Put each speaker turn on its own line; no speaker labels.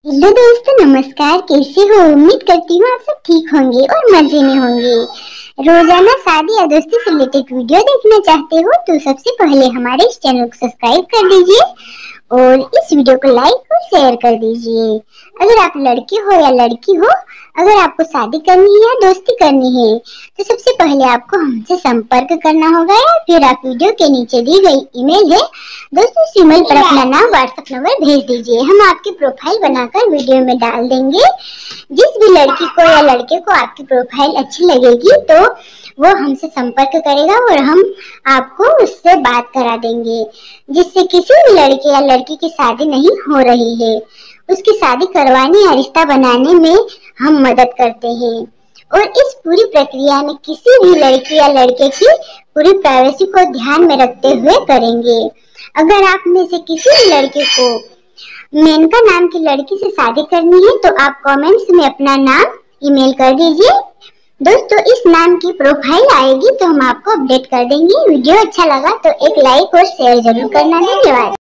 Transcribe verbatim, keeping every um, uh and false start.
Hello दोस्तों, नमस्कार। कैसे हो? उम्मीद करती हूँ आप सब ठीक होंगे और मजे में होंगे। रोजाना शादी या दोस्ती से रिलेटेड वीडियो देखना चाहते हो तो सबसे पहले हमारे इस चैनल को सब्सक्राइब कर दीजिए और इस वीडियो को लाइक और शेयर कर दीजिए। अगर आप लड़के हो या लड़की हो, अगर आपको शादी करनी है या दोस्ती करनी है तो सबसे पहले आपको हमसे संपर्क करना होगा या फिर आप वीडियो के नीचे दी गई ईमेल है दोस्तों, इस ईमेल पर अपना नाम व्हाट्सएप नंबर भेज दीजिए। हम आपकी प्रोफाइल बनाकर वीडियो में डाल देंगे। जिस भी लड़की को या लड़के को आपकी प्रोफाइल अच्छी लगेगी तो वो हमसे संपर्क करेगा और हम आपको उससे बात करा देंगे। जिससे किसी भी लड़के या लड़की की शादी नहीं हो रही है, उसकी शादी करवाने या रिश्ता बनाने में हम मदद करते हैं और इस पूरी प्रक्रिया में किसी भी लड़की या लड़के की पूरी प्राइवेसी को ध्यान में रखते हुए करेंगे। अगर आप में से किसी भी लड़के को मेनका नाम की लड़की से शादी करनी है तो आप कमेंट्स में अपना नाम ईमेल कर दीजिए दोस्तों। इस नाम की प्रोफाइल आएगी तो हम आपको अपडेट कर देंगे। वीडियो अच्छा लगा तो एक लाइक और शेयर जरूर करना। धन्यवाद।